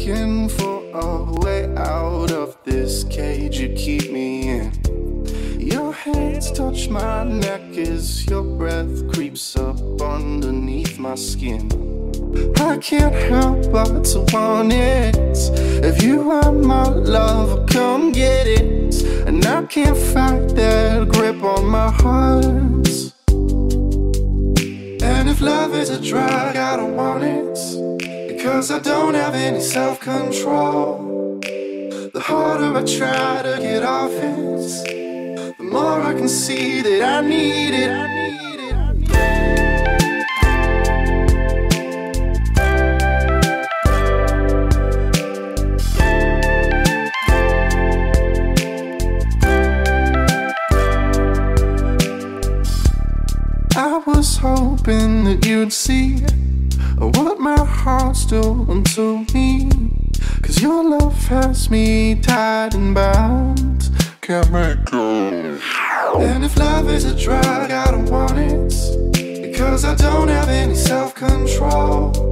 looking for a way out of this cage you keep me in. Your hands touch my neck as your breath creeps up underneath my skin. I can't help but to want it. If you are my lover, come get it. And I can't fight that grip on my heart. And if love is a drug, I don't want it, because I don't have any self-control. The harder I try to get off it, the more I can see that I need it. I was hoping that you'd see what my heart's doing to me, 'cause your love has me tied and bound, can't let go. And if love is a drug, I don't want it, because I don't have any self-control.